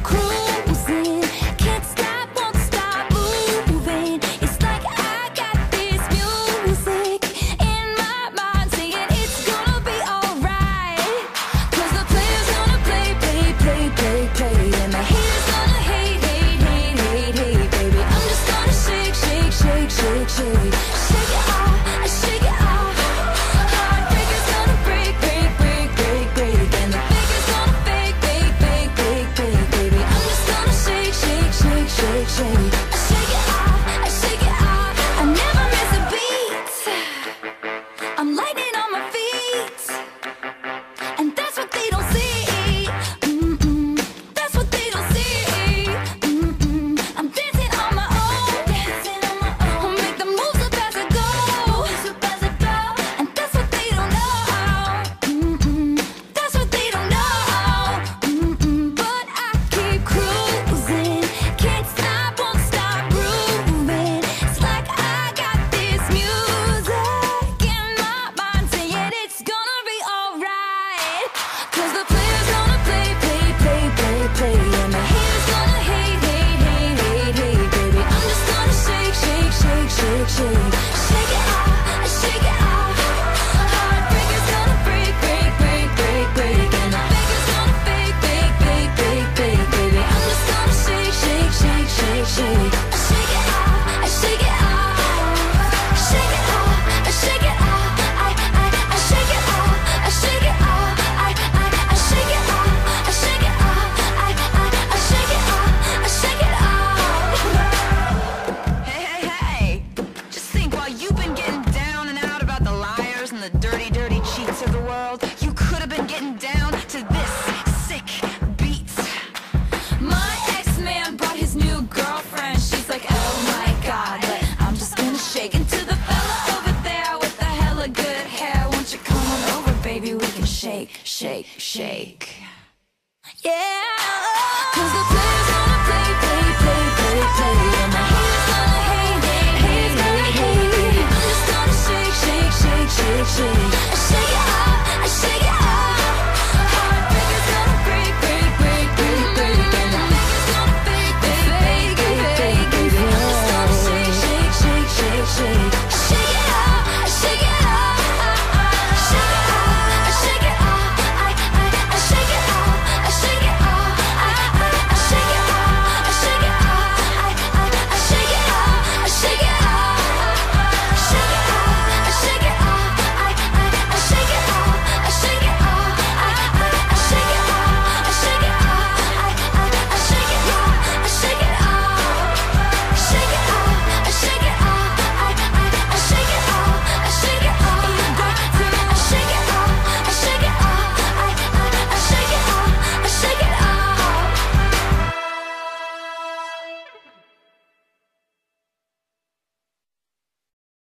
cruising, can't stop, won't stop moving. It's like I got this music in my mind saying it's gonna be alright. 'Cause the player's gonna play, play, play, play, play, and the haters gonna hate, hate, hate, hate, hate, baby. I'm just gonna shake, shake, shake, shake, shake, shake it off, shake it off. Heartbreaker's gonna break, break, break, break, break, and the faker's gonna fake, fake, fake, fake, fake, baby. I'm just gonna shake, shake, shake, shake, shake, shake it off, shake it off. I never miss a beat. I'm lightning on my feet, and that's what they don't see. That's what they don't see. I'm dancing on my own, dancing on my own. Make the moves up as I go, and that's what they don't know. That's what they don't know. But I keep cruising, can't stop, won't stop grooving. It's like I got this music in my mind saying it's gonna be alright. 'Cause the player's gonna play, play, play, play, play, and the haters gonna hate, hate, hate, hate, hate, baby. I'm just gonna shake, shake, shake, shake, shake, shake it off, shake it off. Heartbreaker's gonna break, break, break, break, break, and the faker's gonna fake, fake, fake, fake, fake, baby. I'm just gonna shake, shake, shake, shake, shake, shake it off, shake it off, shake it off, shake it off. I shake it off, shake it off. I shake it off, shake it off. I shake it off, shake it off. Hey, hey, hey! Just think, while you've been getting down and out about the liars and the dirty, dirty cheats of the world, you could have been getting down to this sick beat. My ex-man brought his new girlfriend. She's like, oh my god, but I'm just gonna shake into the fella over there with the hella good hair. Won't you come on over, baby? We can shake, shake, shake. Yeah.